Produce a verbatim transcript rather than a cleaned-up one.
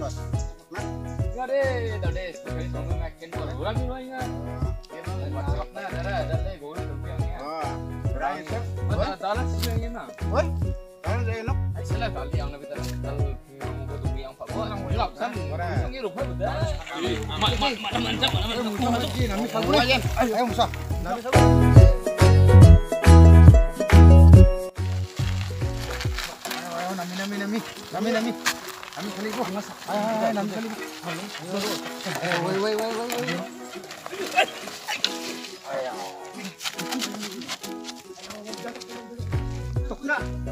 bos. Enggak deh, tadi sekali sama makin orang ini ingat. Emang WhatsApp nah ada ada deh gue udah bilangnya. Oh, berani sih. Ada dalam sih yang ini. Woi, kan saya enak. Ay sila kali yang nabi talang tal yang ko tubi ang favor. Hilap san. Ang iro pa beda. Mak mak mak mantap, mantap. Nami sabun aja. Ayo Musa. Nami sabun. Ayo nami nami nami. Nami nami. Nami kaligo. Ayo nami kaligo. Eh, woi woi woi woi. Ayo. Tok na.